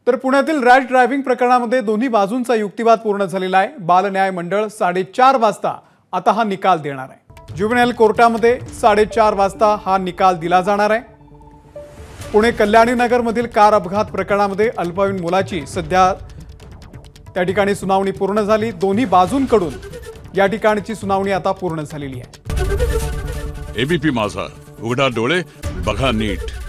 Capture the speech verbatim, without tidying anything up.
तर पुण्यातील rash driving प्रकरणामध्ये दोन्ही बाजूंचा युक्तिवाद पूर्ण झालेला आहे। बाल न्याय मंडळ साडेचार वाजता आता हा निकाल देणार आहे। ज्युव्हेनाइल कोर्टामध्ये साडेचार वाजता हा निकाल दिला जाणार आहे। पुणे कल्याणी नगर मधील कार अपघात प्रकरणामध्ये अल्पवयीन मुलाची सध्या त्या ठिकाणी सुनावणी पूर्ण झाली। दोन्ही बाजूंकडून या ठिकाणची सुनावणी आता पूर्ण झालेली आहे। एबीपी माझा, उघडा डोळे बघा नीट।